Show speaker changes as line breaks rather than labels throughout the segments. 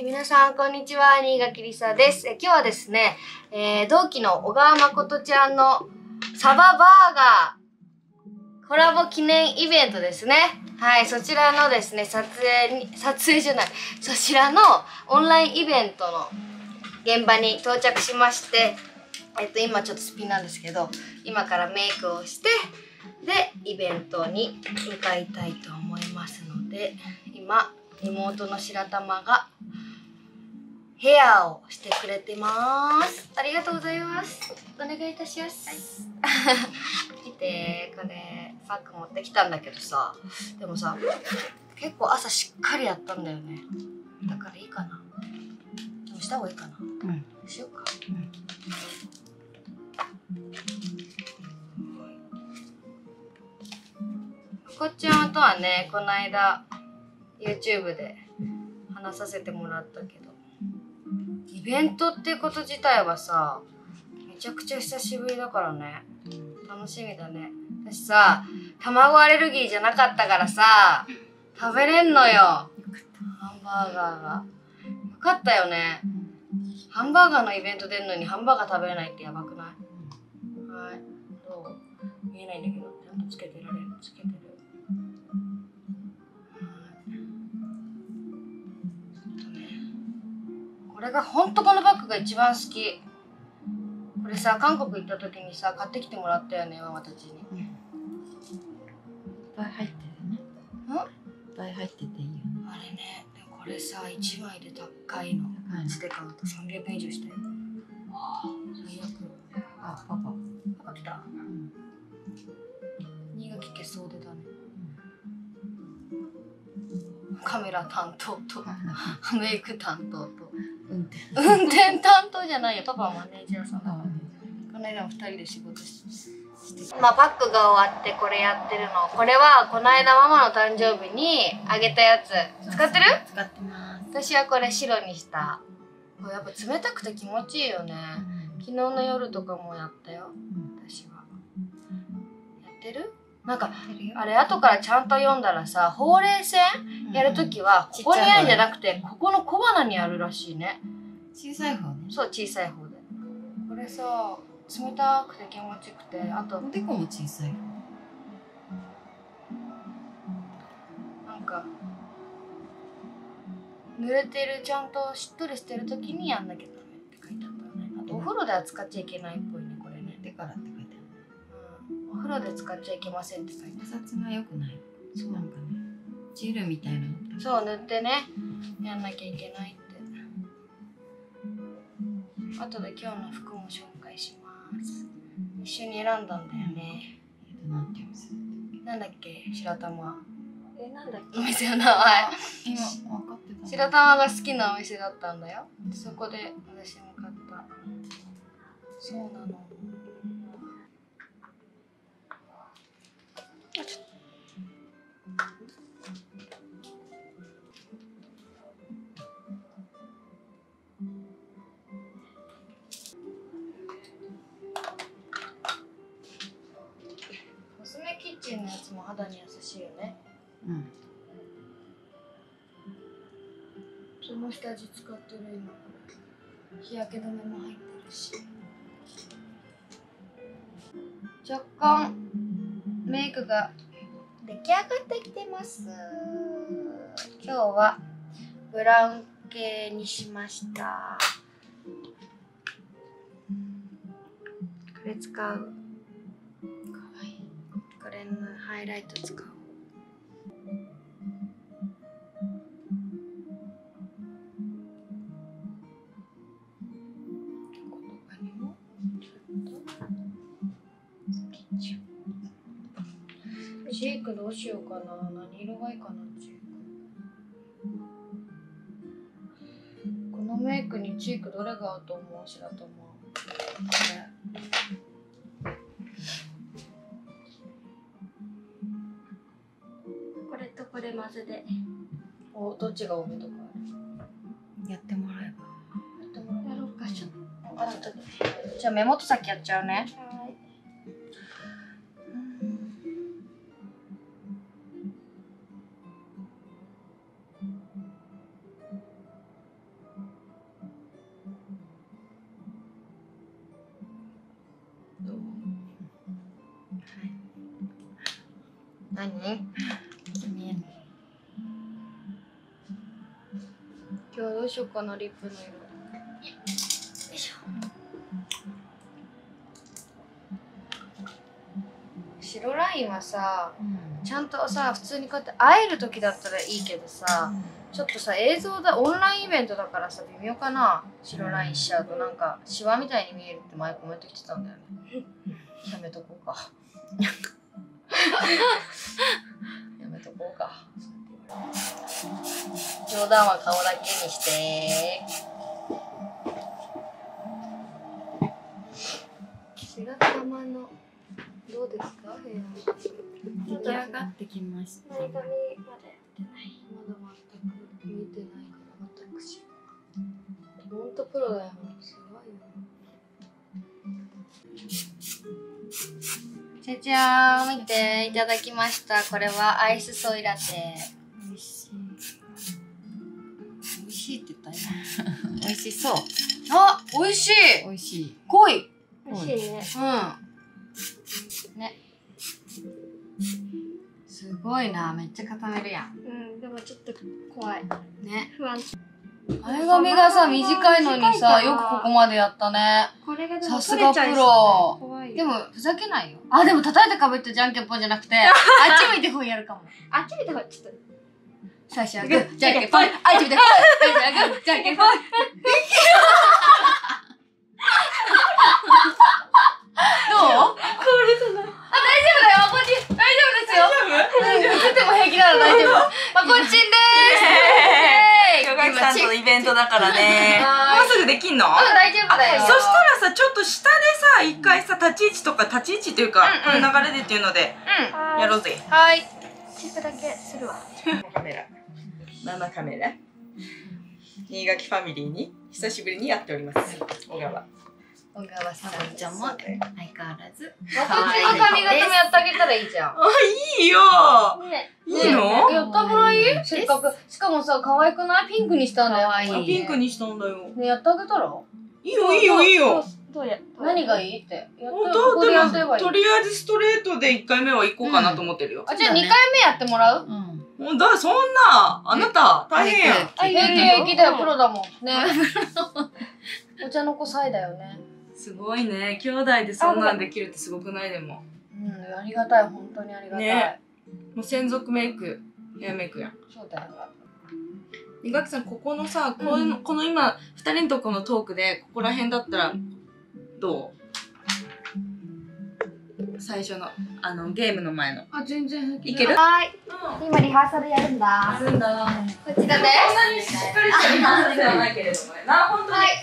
皆さん、こんにちは。新垣りさです。今日はですね、同期の小川誠ちゃんのサババーガーコラボ記念イベントですね。はい、そちらのですね、そちらのオンラインイベントの現場に到着しまして、今ちょっとスピンなんですけど、今からメイクをして、で、イベントに向かいたいと思いますので、今、妹の白玉がヘアをしてくれてます。ありがとうございます。お願いいたします。見て、これパック持ってきたんだけどさ、でもさ、結構朝しっかりやったんだよね。だからいいかな。でもした方がいいかな。うん。しようか。こっちゃんとはね、この間 YouTube で話させてもらったけど、イベントってこと自体はさ、めちゃくちゃ久しぶりだからね。楽しみだね。私さ、卵アレルギーじゃなかったからさ、食べれんのよ。ハンバーガーが。よかったよね。ハンバーガーのイベント出るのにハンバーガー食べれないってやばくない？はい。どう？見えないんだけど、ちゃんとつけてられる？つけてる？これがほんとこのバッグが一番好き。これさ、韓国行った時にさ、買ってきてもらったよね、ママたちに。いっ
ぱい入ってるね。いっぱい入ってていいよね。
あれね、でもこれさ、1枚で高いの。つで買うと300円以上したよ。最悪。
あ、パパ。
パパ来た？新垣消そうでだね。カメラ担当とメイク担当と運転担当じゃないよ。パパはマネージャーさんだから。この間も2人で仕事してまあパックが終わってこれやってるの。これはこの間ママの誕生日にあげたやつ。使ってる？
使ってます。
私はこれ白にした。これやっぱ冷たくて気持ちいいよね。昨日の夜とかもやったよ。私は。やってる？なんかあれ後からちゃんと読んだらさ、ほうれい線やるときはここにあるんじゃなくてここの小鼻にあるらしいね。
小さい方ね。そう、
小さい方で。これさ、冷たくて気持ちよくて、あと
おでこも小さい方。
なんか濡れてる、ちゃんとしっとりしてるときにやんなきゃダメって書いてあったね。あとお風呂では使っちゃいけないっぽいね、これね。
でからって書いてある。
お風呂で使っちゃいけませんって書いてある。
摩擦が良くない。そう、なんかね、ジェルみたいなの。
そう、塗ってね、やんなきゃいけないって。後で今日の服も紹介します。一緒に選んだんだよね。
なんていう店？
なんだっけ、白玉。なんだっけ、お店の名前。
今分かってた。
白玉が好きなお店だったんだよ。そこで私も買った。そうなの。コスメキッチンのやつも肌に優しいよね。その下地使ってる今これ。日焼け止めも入ってるし。若干メイクが出来上がってきてます。今日はブラウン系にしました。これ使う。かわいい。これのハイライト使う。チークどうしようかな。何色がいいかな、チーク。このメイクにチークどれが合うと思う？白玉。これとこれ混ぜで。お、どっちが多めとかある？
やってもらえば。
やろうか、ちょっと。じゃあ目元先やっちゃうね。 何？
見えない。
今日どうしようかな、リップの色。よいしょ。白ラインはさ、ちゃんとさ、普通にこうやって会える時だったらいいけどさ、ちょっとさ、映像だ、オンラインイベントだからさ、微妙かな。白ラインしちゃうとなんかシワみたいに見えるって前コメント来てたんだよね。やめとこうか。やめとこうか。冗談は顔だけにして。白玉のどうですか、部屋。
出来上がってきました。
前髪までやってない。まだ全く見てないから私。ほんとプロだよ。すごいよ。じゃじゃーん、見ていただきました。これはアイスソイラテ。
美味しい。美味しいって言った今。美味しそう。
あ、美味しい。
美味しい。
濃い。
美味しい
ね。うん。ね。すごいな、めっちゃ固めるやん。
うん、でもちょっと怖い。
ね。
不安。
前髪がさ、短いのにさ、よくここまでやったね。
これがでも
さすがプロ。
怖い。
でも、ふざけないよ。あ、でも叩いてかぶってじゃんけんぽんじゃなくて、あっち向いてほいやるかも。
あっち見てほい、ちょっと。
最初はグー、じゃんけんぽん。あっち見てほい。最初はグー、じゃんけんぽん。どう？
これじゃない。
あ、大丈夫だよ、まこっち。大丈夫ですよ。大丈夫？振っても平気なら大丈夫。まこっちんでーす。
ヨガキさんとのイベントだからね。もうすぐできんの？
大丈夫だよ。
そしたらさ、ちょっと下でさ、一回さ、立ち位置とか、立ち位置っていうか、この流れでっていうので、やろうぜ。
はい。
チップだけするわ。
カメラ。ママカメラ。新垣ファミリーに久しぶりにやっております。小川。
小川さん
ちゃんも相変わらず。
まこっちの髪型もやってあげたらいいじゃん。
あ、いいよ
ね。
いいの？
やったもらいい？せっかく。しかもさ、可愛くない？ピンクにしたんだよ。
可愛い
ピンクにしたんだよ。
ね、やってあげたら？
いいよ、いいよ、いいよ。
どうや。
何がいいって。やった
本
ここ
当？で
でやってれば
も、
いい。
とりあえずストレートで1回目は行こうかなと思ってるよ。
あ、じゃあ2回目やってもらう？
うん。
もうそんな、あなた、大変やん。
平気平気だよ、プロだもん。ね。お茶の子サイだよね。
すごいね。兄弟でそんなんできるってすごくない？でも。
うん、ありがたい、本当にありがたい。
ねもう専属メイク、ヘアメイクやん。
そうだよ。
二垣さん、ここのさ、この今、二人のとこのトークで、ここら辺だったら、どう？最初の、ゲームの前の。
あ、全然平気。
いける？
はーい。
うん。
今リハーサルやるんだ。
すんだ。
こちらで
そんなにしっかりしたリハーサルではないけれどもね。本当に。
はい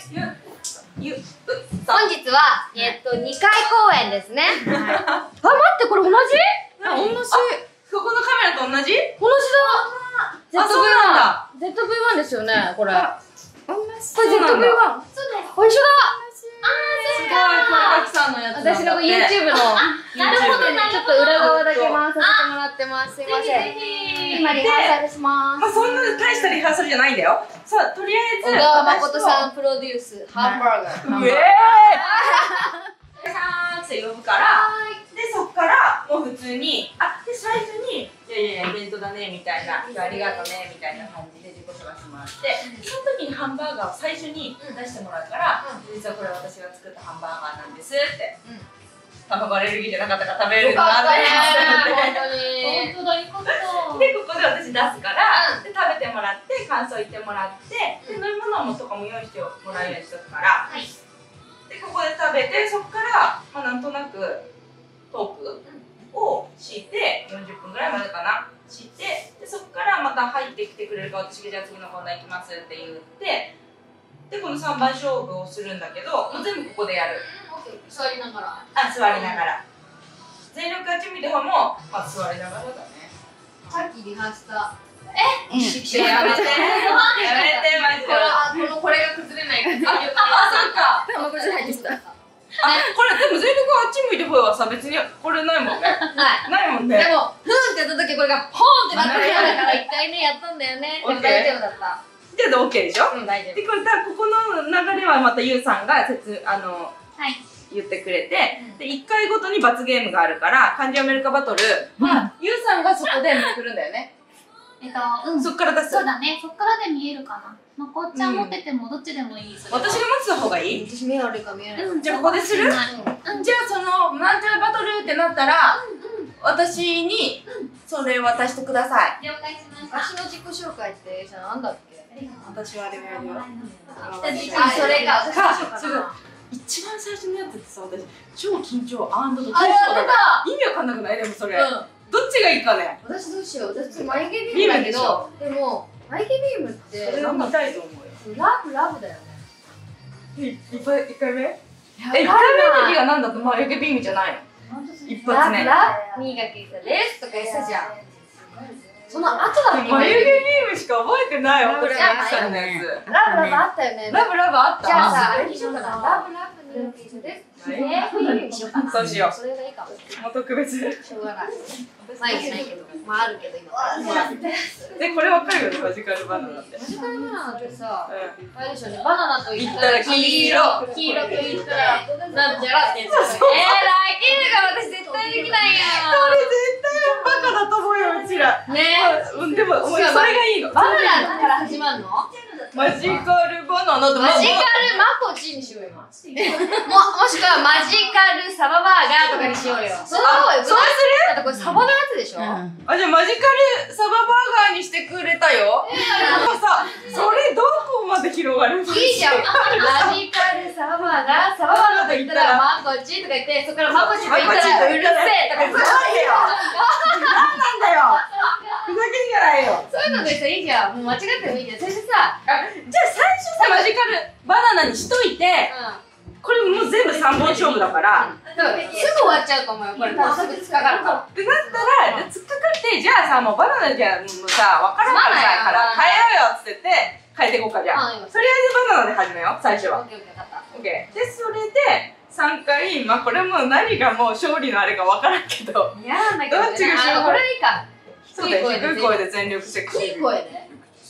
本日は、2回公演ですね。あ、待って、これ同じ？
同じ。ここのカメラと同じ？
同じだ。
あ、そうなんだ。
ZV-1 ですよね、これ。
同じ。
これ
ZV-1。
そうです。
一緒だ。
すごい、これガキさんのやつなんだって。
私の YouTube の。
なるほどね。
ちょっと裏側だけ回させてもらってます。すいません。
今リハーサルします。
まあそんな大したリハーサルじゃないんだよ。さあ、とりあえず。
小川誠さんプロデュース、ハンバーガー。
うえーさーって呼ぶから、で、そっからもう普通に、で、最初に、いや、イベントだね、みたいな、ありがとね、みたいな感じで自己紹介してもらって、その時にハンバーガーを最初に出してもらうから、実はこれ私が作ったハンバーガーなんですって。卵アレルギーじゃなかったから食べれる
よかったね、
本当だ、よかった。で、ここで私出すから、で、食べてもらって、感想言ってもらって、で、飲み物とかも用意してもらえるようにしとくから、で、ここで食べて、そこから、まあ、なんとなくトークをして、40分ぐらいまでかな、して、で、そこからまた入ってきてくれるか、私がじゃあ次のコーナー行きますって言って、で、この3番勝負をするんだけど、もう全部ここでやる。
座りながら。
座りながら。全力勝ち見てほも、まあ、座りながらだね。
さっきリハした。
やめて、やめて、マジで。
これが崩れないから。
そっか。
これ入ってきた。
これでも全力あっち向いてほいはさ、別にこれないもんね。
ない。
ないもんね。
でも、ふーってやった時これがポーンってなったからだから一回ね、やったんだよね。でも大丈夫だった。
じゃあ OK でしょ？
うん、大丈夫。
で、これここの流れはまたゆうさんが言ってくれて、で1回ごとに罰ゲームがあるから漢字読めるかバトル、ゆうさんがそこでめくるんだよね。そっから出す。
そうだね、そっからで見えるかな。まこっちゃん持っててもどっちでもいい。
私が持つ方がいい？
私見えるか見えないか。
じゃあここでする？じゃあそのなんちゃらバトルってなったら、私にそれ渡してください。
了解しました。
私の自己紹介ってさ、なんだっけ？
私はあれをやるよ。
あ、それか。私の
違う。一番最初のやつってさ、私超緊張&トーク
あ、やってた。
意味わかんなくない？でもそれ。どっちがいいかね。
私どうしよう。私眉毛ビームだけど、でも眉毛ビームって
それを見たいと思うよ。
ラブだよね。
一回目？一回目の時がなんだと眉毛ビームじゃないの？一発目。
新垣結衣ですとか言ってたじゃん。その後だっけ？
眉毛ビームしか覚えてないわ。これ
ラブ
さんのやつ。
ラブあったよね。
ラブあった。
じゃあさ、あれにしようかな。ラブ新垣結衣です。
そうしよう。
それがいいかも。
もう特別。
しょうがない。まあいいないけど、まああるけど今。
でこれわかるよね、マジカルバナナって。
マジカルバナナってさ、あれでしょうね。バナナと言っ
言ったた
ら
ら黄色。
黄色と言ったらなんちゃらってやつですよね。ラキルが私絶対できないよ。
これ絶対バカだと思うよ、うちら。
ね。
でもそれがいいの。
バナナから始まるの？
マジカルバナナと
マジカルマコチにしようよ。もしくはマジカルサババーガーとかにしようよ。そう
そうする？
だってこれサバのやつでしょ？
あ、じゃあマジカルサババーガーにしてくれたよ。なんかさ、それどこまで広がるの？
いいじゃん。マジカルサババーガー、サババーガーと言ったらマコチとか言って、そこからマコチと言ったらうるせえとか言って。
なんなんだよ。ふざけんじゃないよ。
そういうのでさ、いいじゃん。もう間違ってもいいじゃん。それでさ、
じゃあ最初さ、マジカルバナナにしといて、これもう全部3本勝負だから。
すぐ終わっちゃうと思うよ。これ多分すぐ突っかかるから。
ってなったら、突っかかって、じゃあさ、もうバナナじゃもうさ、わからんからさ、から変えようよっつってて、変えていこうかじゃあ。とりあえずバナナで始めよう、最初は。
オッケーオッケー、分かった。
オッケー。で、それで、3回、まあこれも何がもう勝利のあれかわからんけど、
いやーだけどね。
どっちが勝利？
これいいか。
そうだよ、低い声で全力チェック。
いい声で。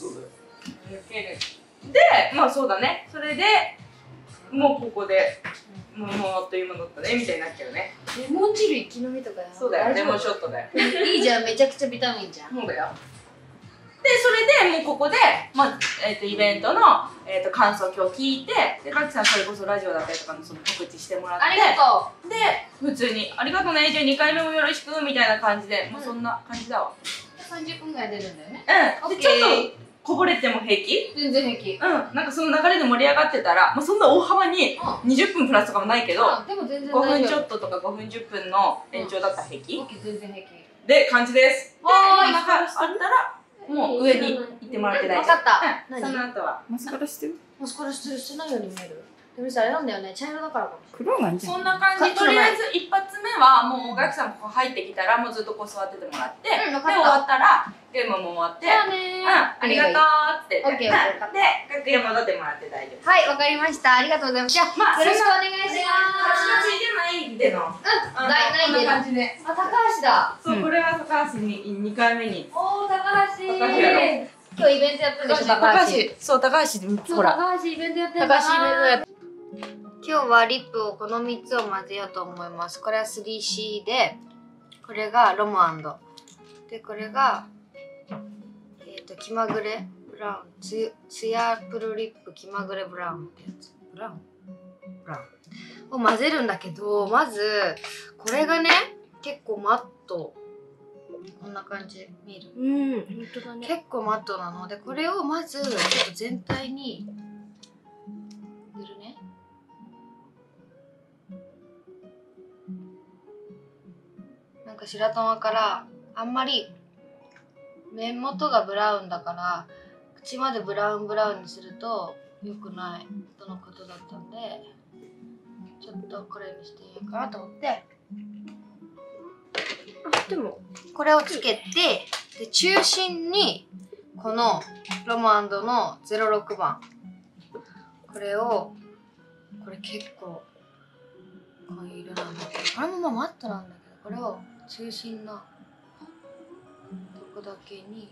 で、まあそうだね。それで、もうここで、もうあっという間だったね、みたいになっちゃうね。
レモン汁一気飲みとかや
そうだよ、レモンショットだよ。
いいじゃん、めちゃくちゃビタミンじゃん。
そうだよ。で、それでもうここで、まあイベントの、感想を今日聞いて、で、かきさんそれこそラジオだったりとかのその告知してもらって、
ありがとう。
で、普通に、ありがとうね、じゃあ2回目もよろしく、みたいな感じで、もうそんな感じだわ。
30分ぐらい出るんだよね。
うん。で、ちょっとこぼれても平気？
全然平気。
うん。なんかその流れで盛り上がってたら、まあそんな大幅に20分プラスとかもないけど、
でも全然
5
大丈夫。
分ちょっととか5分10分の延長だったら平気？
オッケー、全然平気。
で、感じです。で、
はーい
なんかあったら、もう上に行ってもらって大丈夫。
分かった。
うん。その後は。
マスカラしてる？
マスカラしてないように見える。でもさ、あれなんだよね、茶色だからかもしれない。
黒なんじゃん。
そんな感じ。とりあえず一発目はもうお客さんここ入ってきたらもうずっとこう座っててもらって、で
うん分かった
終わったらゲームも終わって、
じゃあね
ありがとうって
オッケーオッケー
で楽屋戻ってもらって大丈夫。
はい、わかりました。ありがとうございます。じゃあ、
まあ
よろしくお願いし
カチカ
ます。
チじゃないでの。
ない
こんな感じで。
あ、高橋だ。
そう、これは高橋に2回目に。
おー、高橋。
高橋やろ
今日イベントやってるんでしょ、高橋。
そう、高橋で3つほら。
高橋イベントやってる
高橋イベントやっ
今日はリップをこの3つを混ぜようと思います。これは 3C で、これがロム&で、これが気まぐれブラウン、ツヤプルリップ気まぐれブラウンってやつ。ブラウンを混ぜるんだけど、まずこれがね、結構マット、こんな感じ見える？
うん、本当だね。
結構マットなので、これをまずちょっと全体に塗るね。なんか白玉からあんまり目元がブラウンだから口までブラウンにすると良くないとのことだったんで、ちょっとこれにしてみようかなと思って、
でも、
これをつけて、で中心にこのロム&の06番、これ結構こういう色なんだけど、これもまあマットなんだけど、これを中心のとこだけに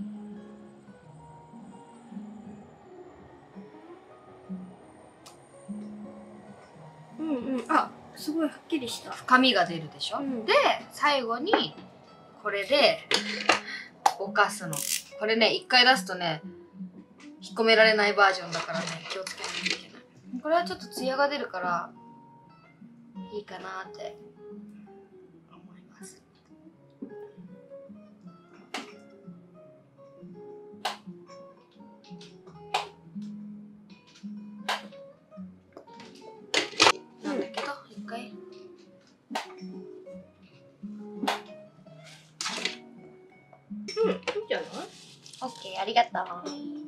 うんうん。あ、
すごいはっきりした。
深みが出るでしょ、で最後にこれでぼかすの。これね、一回出すとね引っ込められないバージョンだからね、気をつけないといけない。これはちょっとツヤが出るからいいかなって思います。なんだけど一回いいんじゃない？オッケー、ありがとう。